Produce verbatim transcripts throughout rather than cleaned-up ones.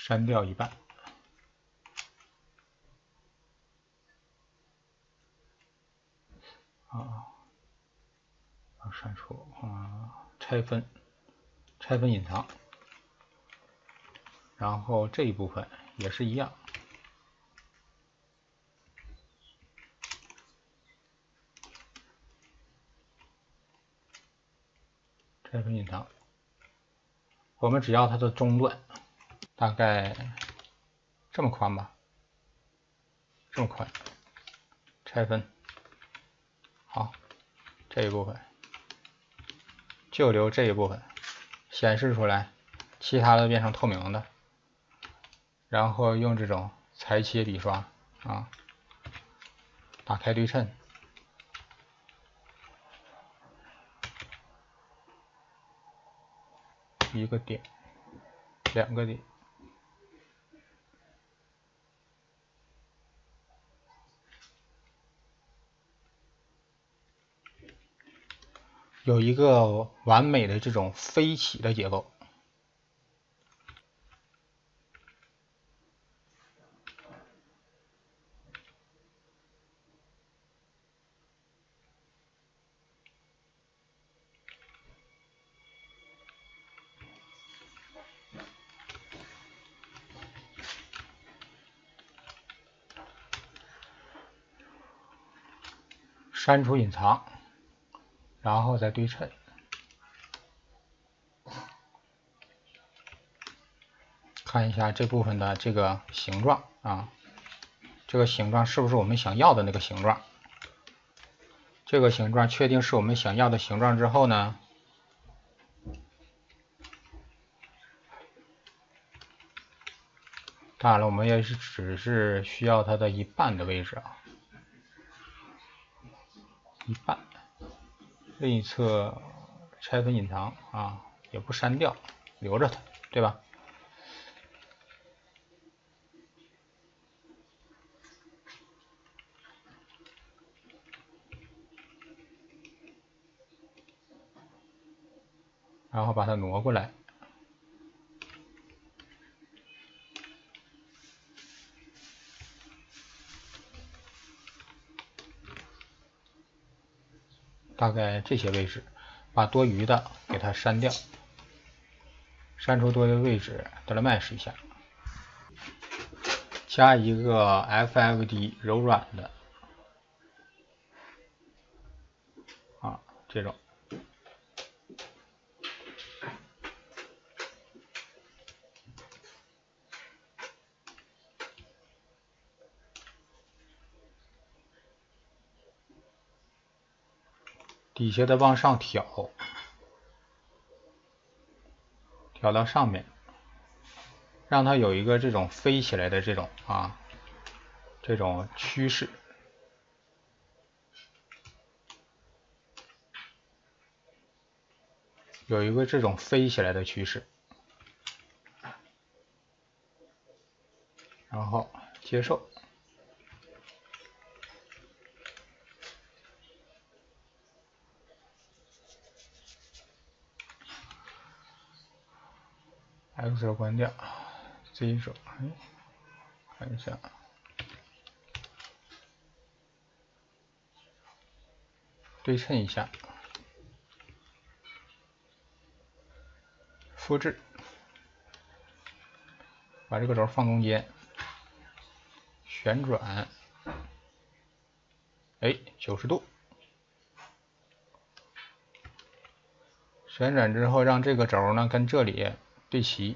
删掉一半。啊，删除啊，拆分，拆分隐藏。然后这一部分也是一样。拆分隐藏，我们只要它的中段，大概这么宽吧，这么宽，拆分，好，这一部分就留这一部分显示出来，其他的变成透明的，然后用这种裁切笔刷啊，打开对称。一个点，两个点，有一个完美的这种飞起的结构。删除隐藏，然后再对称。看一下这部分的这个形状啊，这个形状是不是我们想要的那个形状？这个形状确定是我们想要的形状之后呢，当然了，我们也是只是需要它的一半的位置啊。一半，另一侧拆分隐藏啊，也不删掉，留着它，对吧？然后把它挪过来，大概这些位置，把多余的给它删掉，删除多余的位置，得了 mesh 一下，加一个 F F D 柔软的啊，这种。底下的往上挑，挑到上面，让它有一个这种飞起来的这种啊，这种趋势。有一个这种飞起来的趋势，然后接受。X 轴关掉 ，Z 轴，哎，看一下，对称一下，复制，把这个轴放中间，旋转，哎，九十度，旋转之后让这个轴呢跟这里对齐。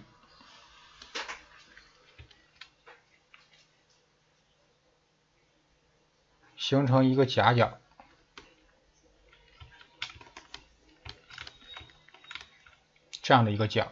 形成一个夹角，这样的一个角。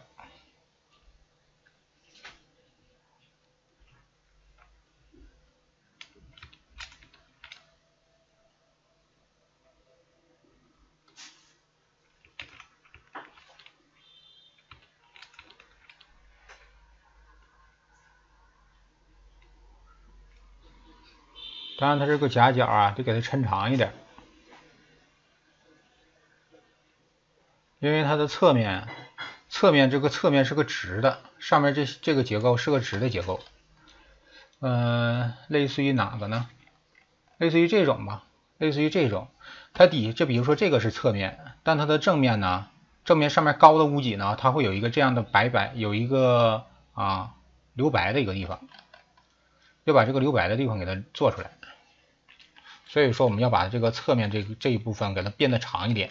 当然，它这个夹角啊，得给它抻长一点，因为它的侧面侧面这个侧面是个直的，上面这这个结构是个直的结构，呃，类似于哪个呢？类似于这种吧，类似于这种。它底这比如说这个是侧面，但它的正面呢，正面上面高的屋脊呢，它会有一个这样的白白，有一个啊留白的一个地方，要把这个留白的地方给它做出来。所以说我们要把这个侧面这个这一部分给它变得长一点。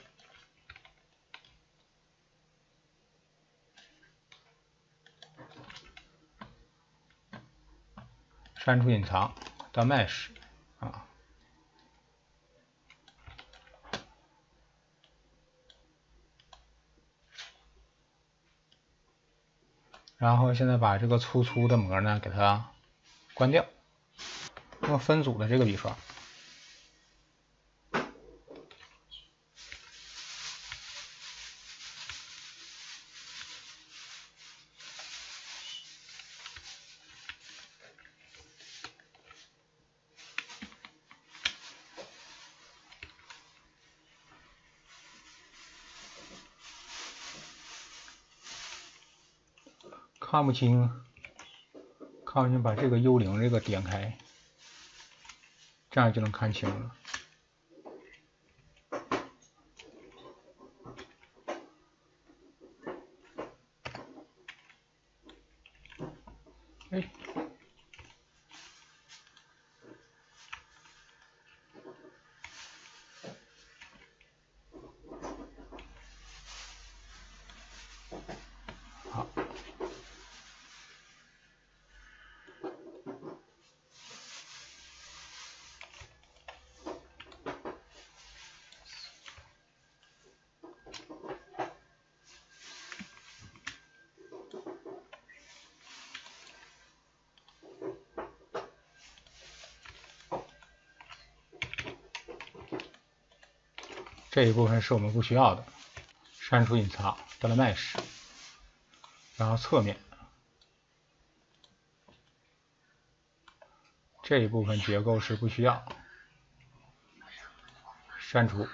删除隐藏到 mesh 啊，然后现在把这个粗粗的膜呢给它关掉，用分组的这个笔刷。看不清，看不清，把这个幽灵这个点开，这样就能看清了。哎，好。这一部分是我们不需要的，删除隐藏到了 mesh， 然后侧面这一部分结构是不需要，删除。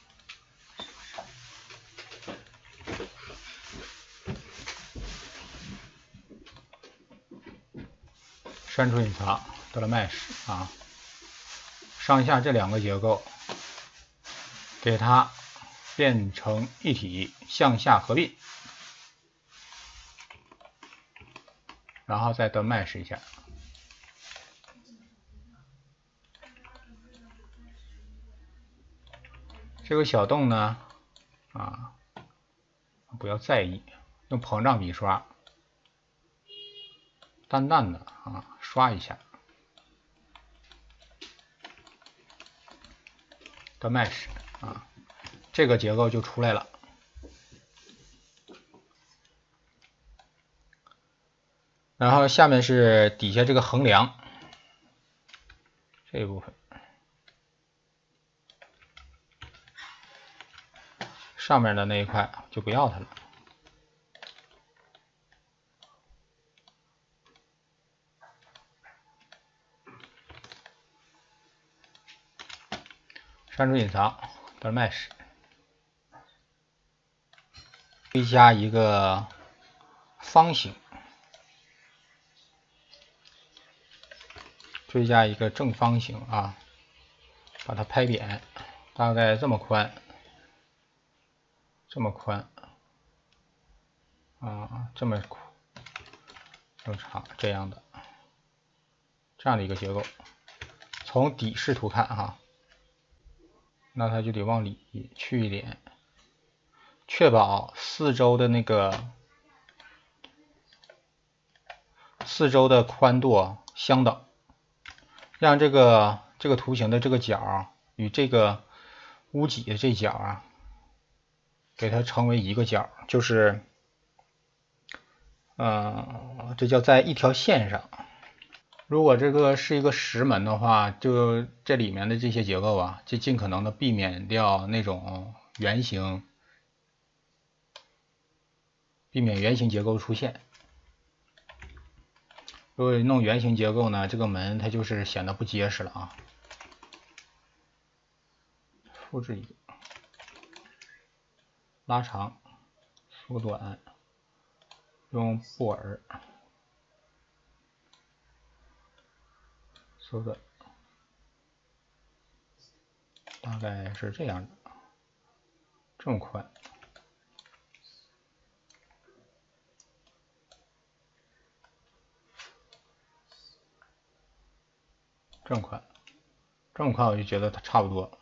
删除隐藏到了 mesh 啊，上下这两个结构给它变成一体，向下合并，然后再到 mesh 一下。这个小洞呢，啊，不要在意，用膨胀笔刷，淡淡的啊刷一下，到 mesh 啊，这个结构就出来了。然后下面是底下这个横梁这一部分。上面的那一块就不要它了，删除隐藏到 mesh， 追加一个方形，追加一个正方形啊，把它拍扁，大概这么宽。这么宽啊，这么这么长，这样的这样的一个结构，从底视图看哈，那它就得往里去一点，确保四周的那个四周的宽度相等，让这个这个图形的这个角与这个屋脊的这角啊。给它成为一个角，就是，呃，这叫在一条线上。如果这个是一个石门的话，就这里面的这些结构啊，就尽可能的避免掉那种圆形，避免圆形结构出现。如果弄圆形结构呢，这个门它就是显得不结实了啊。复制一个，拉长。缩短用布尔缩短，大概是这样的，这么宽。这么宽，这么宽，我就觉得它差不多。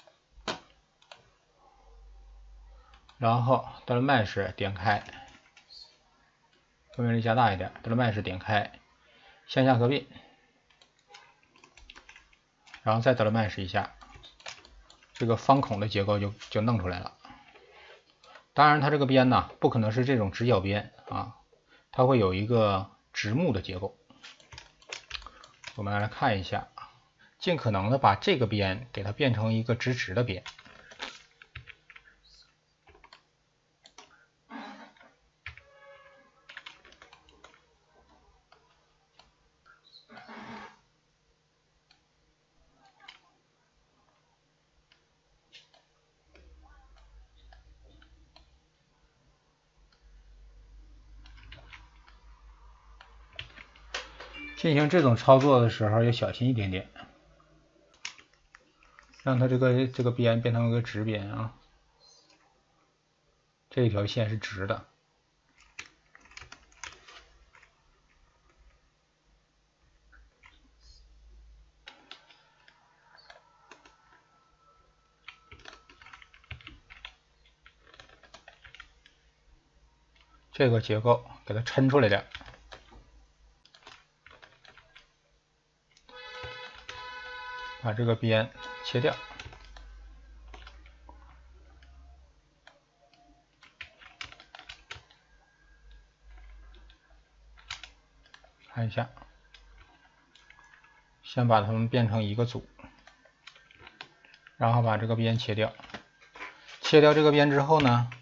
然后到了麦式点开，分辨率加大一点，到了麦式点开，向下合并，然后再到了麦式一下，这个方孔的结构就就弄出来了。当然，它这个边呢，不可能是这种直角边啊，它会有一个直木的结构。我们来看一下，尽可能的把这个边给它变成一个直直的边。进行这种操作的时候要小心一点点，让它这个这个边变成一个直边啊，这一条线是直的。这个结构给它抻出来点。把这个边切掉，看一下，先把它们变成一个组，然后把这个边切掉。切掉这个边之后呢，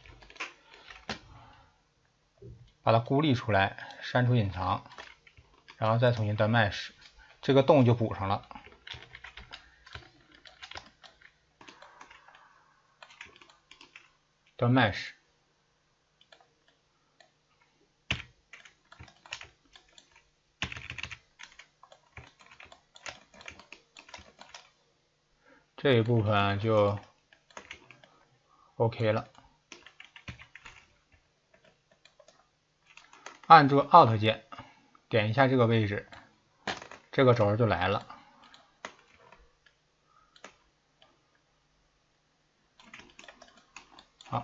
把它孤立出来，删除隐藏，然后再重新断麦式，这个洞就补上了。断麦式，这一部分就 OK 了。按住 Alt 键，点一下这个位置，这个轴就来了。好，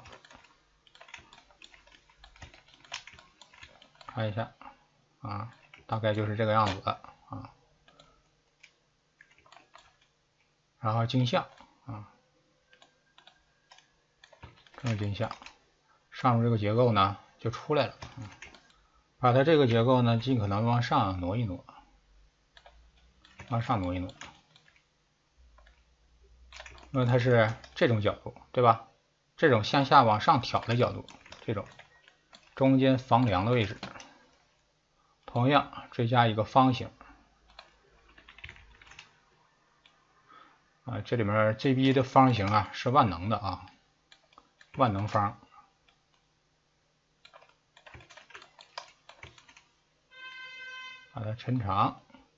看一下啊，大概就是这个样子的啊。然后镜像啊，这个镜像，上面这个结构呢就出来了。嗯，把它这个结构呢尽可能往上挪一挪，往上挪一挪，因为它是这种角度，对吧？这种向下往上挑的角度，这种中间房梁的位置，同样追加一个方形啊，这里面 G B 的方形啊是万能的啊，万能方，把它抻长，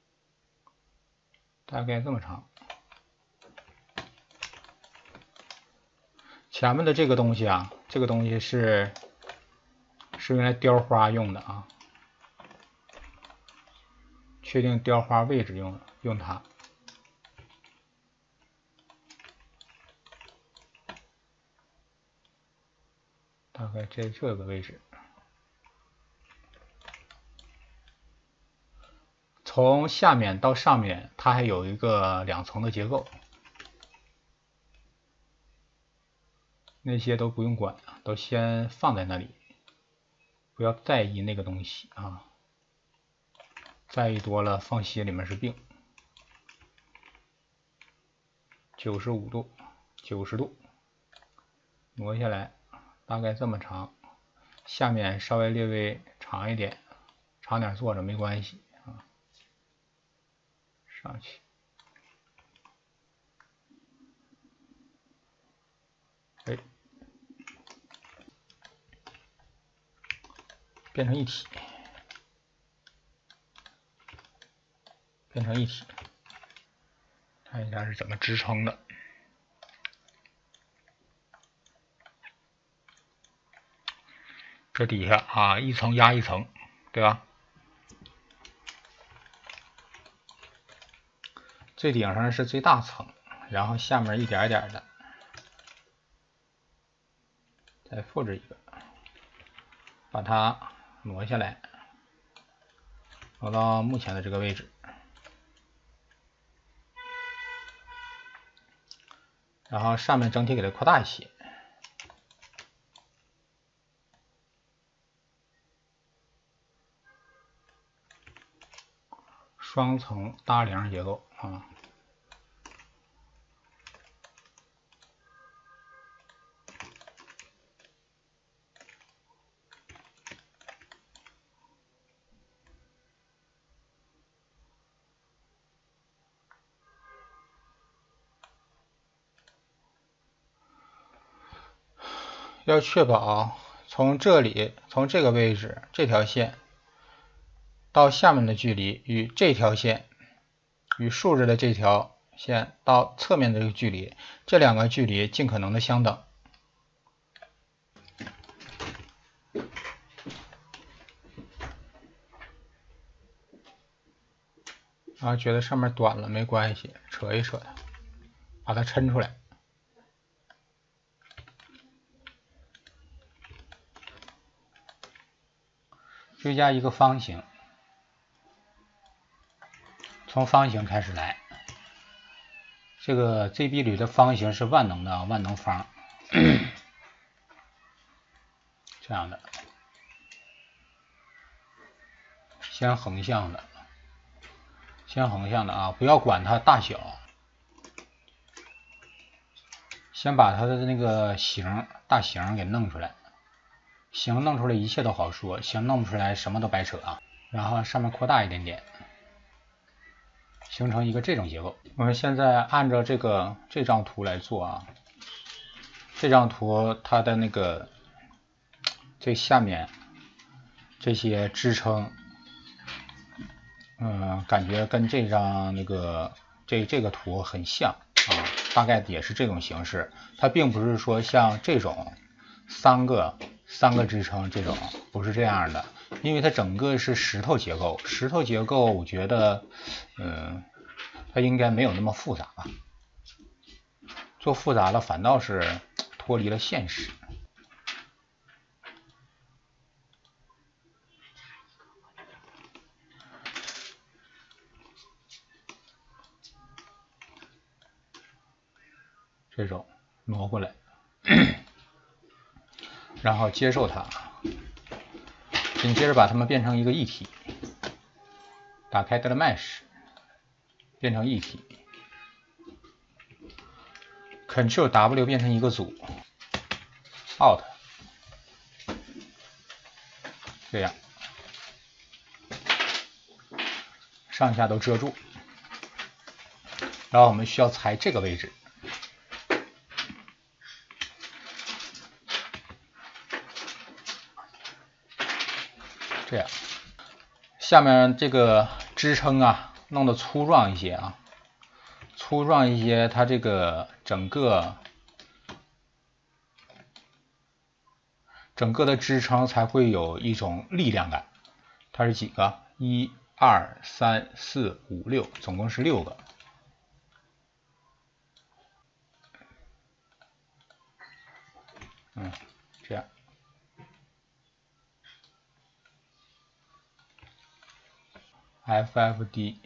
大概这么长。前面的这个东西啊，这个东西是是用来雕花用的啊，确定雕花位置用用它。大概在这个位置，从下面到上面，它还有一个两层的结构，那些都不用管，都先放在那里，不要在意那个东西啊，在意多了，放心里面是病。九十五度，九十度，挪下来，大概这么长，下面稍微略微长一点，长点坐着没关系啊，上去。哎， 变成一体，变成一体，看一下是怎么支撑的。这底下啊，一层压一层，对吧？最顶上是最大层，然后下面一点一点的，再复制一个，把它挪下来，挪到目前的这个位置，然后上面整体给它扩大一些。双层搭梁结构啊，要确保从这里从这个位置这条线到下面的距离与这条线与竖着的这条线到侧面的这个距离，这两个距离尽可能的相等。然后觉得上面短了没关系，扯一扯它，把它抻出来。追加一个方形，从方形开始来。这个 Z B 里的方形是万能的万能方，这样的，先横向的，先横向的啊，不要管它大小，先把它的那个形大形给弄出来。形弄出来一切都好说，形弄不出来什么都白扯啊。然后上面扩大一点点，形成一个这种结构。我们现在按照这个这张图来做啊，这张图它的那个这下面这些支撑，嗯，感觉跟这张那个这这个图很像啊，大概也是这种形式。它并不是说像这种三个。三个支撑这种不是这样的，因为它整个是石头结构，石头结构我觉得，嗯，它应该没有那么复杂吧，做复杂了反倒是脱离了现实。这种挪过来。然后接受它，紧接着把它们变成一个一体，打开 ZBrush 变成一体 ，Ctrl W 变成一个组 ，Alt 这样，上下都遮住，然后我们需要裁这个位置。这样，下面这个支撑啊，弄得粗壮一些啊，粗壮一些，它这个整个整个的支撑才会有一种力量感。它是几个？一、二、三、四、五、六，总共是六个。嗯，这样。F F D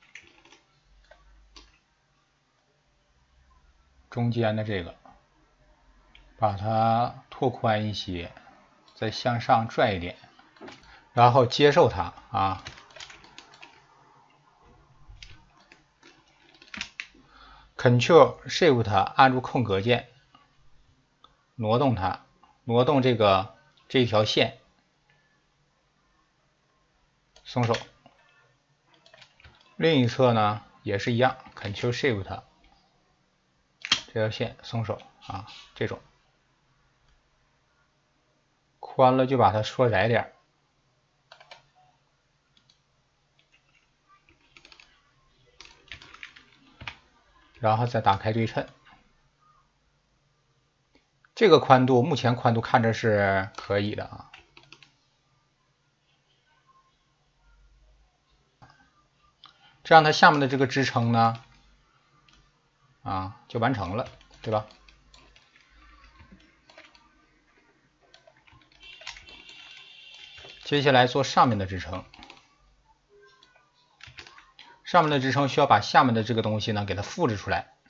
中间的这个，把它拓宽一些，再向上拽一点，然后接受它啊。Ctrl Shift 按住空格键，挪动它，挪动这个这一条线，松手。另一侧呢也是一样 ，Ctrl Shift 这条线松手啊，这种宽了就把它缩窄点， 然后再打开对称。这个宽度目前宽度看着是可以的啊。这样它下面的这个支撑呢，啊就完成了，对吧？接下来做上面的支撑。上面的支撑需要把下面的这个东西呢给它复制出来，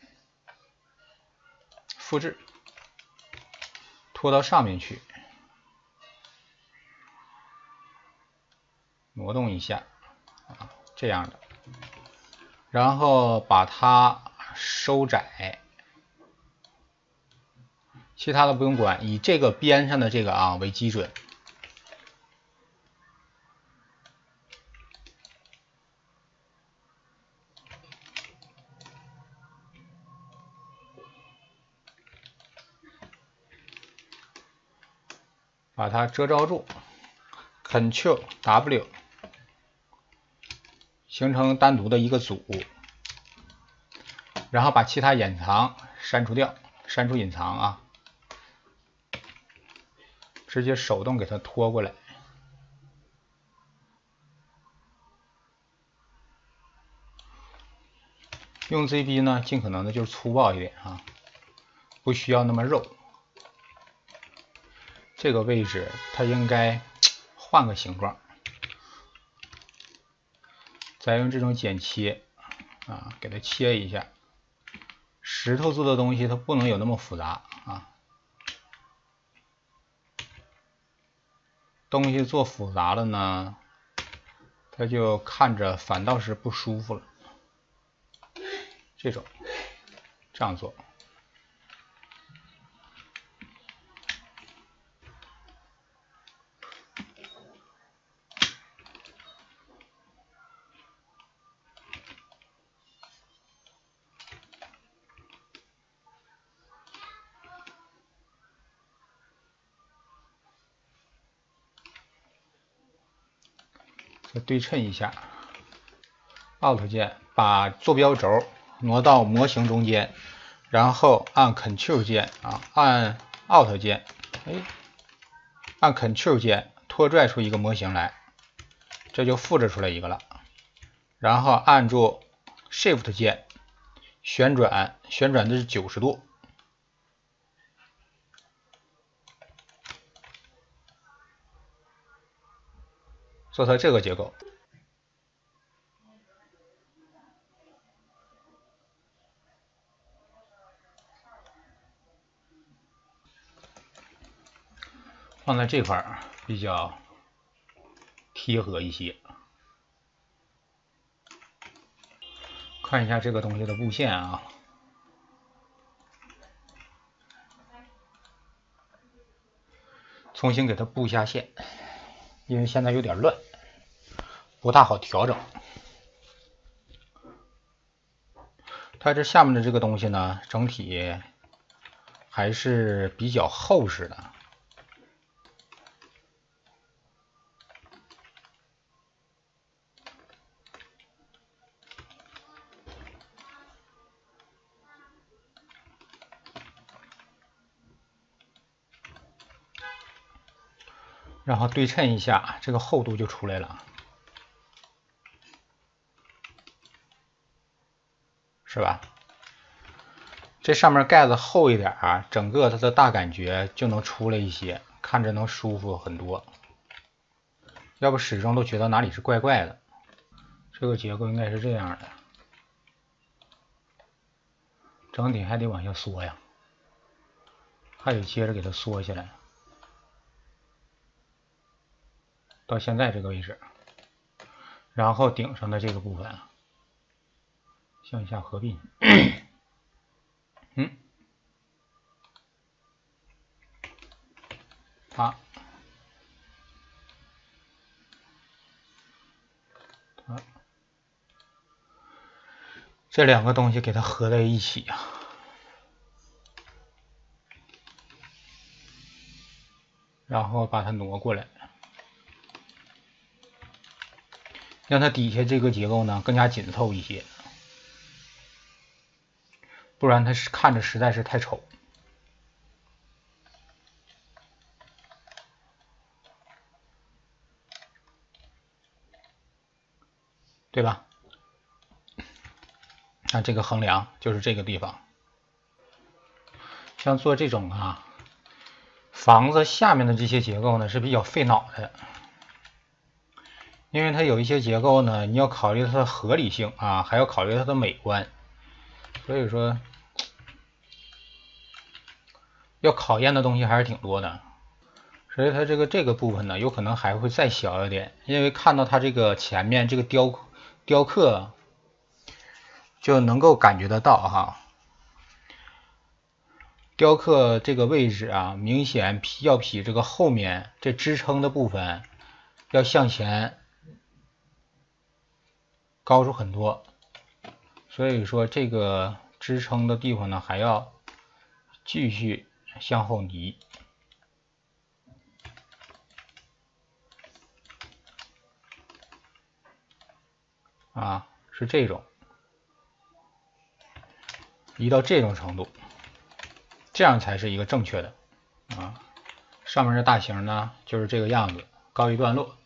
复制，拖到上面去，挪动一下，啊，这样的，然后把它收窄，其他的不用管，以这个边上的这个啊为基准。把它遮罩住 ，Ctrl W 形成单独的一个组，然后把其他隐藏删除掉，删除隐藏啊，直接手动给它拖过来。用 Z B 呢，尽可能的就是粗暴一点啊，不需要那么肉。这个位置它应该换个形状，再用这种剪切啊，给它切一下。石头做的东西它不能有那么复杂啊，东西做复杂了呢，它就看着反倒是不舒服了。这种这样做。再对称一下 ，Alt 键把坐标轴挪到模型中间，然后按 Ctrl 键啊，按 Alt 键，哎，按 Ctrl 键拖拽出一个模型来，这就复制出来一个了。然后按住 Shift 键旋转，旋转的是九十度。做它这个结构，放在这块儿比较贴合一些。看一下这个东西的布线啊，重新给它布一下线，因为现在有点乱，不大好调整。它这下面的这个东西呢，整体还是比较厚实的。然后对称一下，这个厚度就出来了，是吧？这上面盖子厚一点啊，整个它的大感觉就能出来一些，看着能舒服很多。要不始终都觉得哪里是怪怪的。这个结构应该是这样的，整体还得往下缩呀，还得接着给它缩下来。到现在这个位置，然后顶上的这个部分向下合并，嗯，它，它，这两个东西给它合在一起啊，然后把它挪过来。让它底下这个结构呢更加紧凑一些。 不然它是看着实在是太丑，对吧？那这个横梁就是这个地方。像做这种啊房子下面的这些结构呢是比较费脑的，因为它有一些结构呢，你要考虑它的合理性啊，还要考虑它的美观，所以说要考验的东西还是挺多的。所以它这个这个部分呢，有可能还会再小一点，因为看到它这个前面这个雕雕刻，就能够感觉得到哈。雕刻这个位置啊，明显比要比这个后面这支撑的部分要向前高出很多，所以说这个支撑的地方呢，还要继续向后移啊，是这种移到这种程度。这样才是一个正确的啊。上面的大形呢就是这个样子，告一段落。